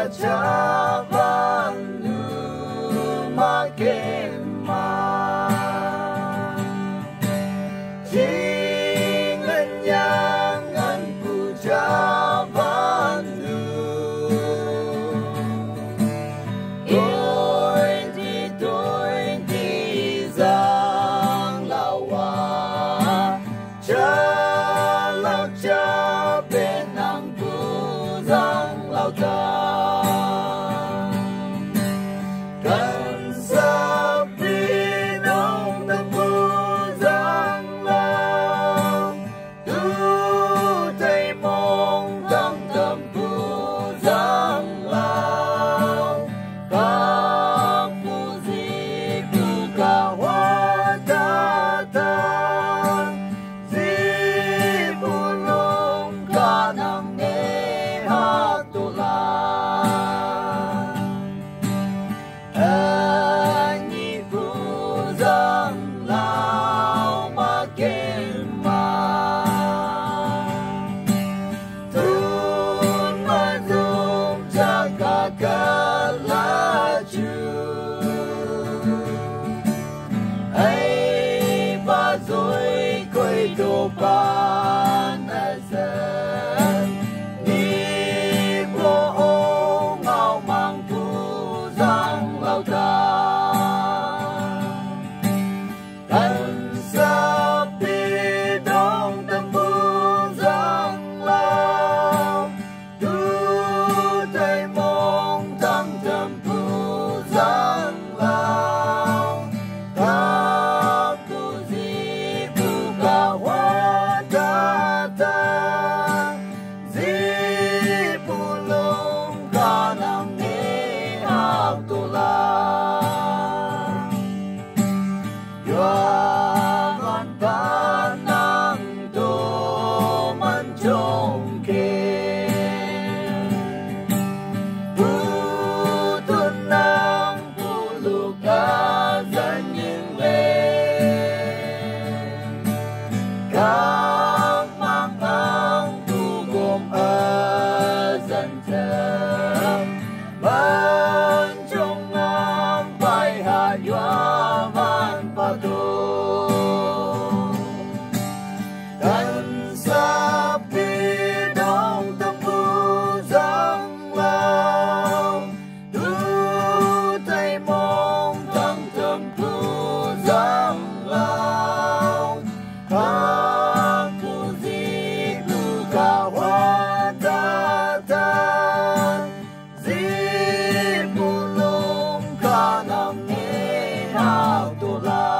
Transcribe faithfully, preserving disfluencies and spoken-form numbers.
caban lumakema Jingan yangan pujaban lu Twenty twenty giang lawa Chalak chapen ang puzang lautan Kan sa pinong ng puzang lau Tutay mong damdam puzang lau Kapusi kukawatatan Zibulong ka ng Ani puzang lau makilma Tun mazum jaga kalaju Ay bazoy ko'y dopan asan Ni buong ngao mang puzang Kan sa pidong tambuzang lau Tutay mong damdam puzang lau Kapusi kukawatatan Zipulong ka ng ihag tulang Yaman pa ng dumanjongkin Putun ng pulugasan yinglen Kang mangang tugom azantem Manjong ang bayhaywaman Kan sa pinong tambuzang lau Tutay mong damdam puzang lau Kapusi kukawatatan Zibulong ka ng ihag tulang